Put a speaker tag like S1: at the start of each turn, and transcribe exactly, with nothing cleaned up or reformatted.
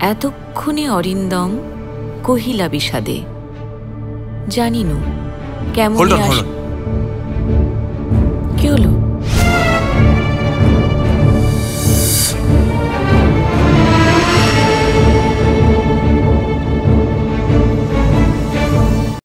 S1: এতক্ষণে অরিন্দম কহিলা বিষাদে, জানিনু কেমন। কি হলো?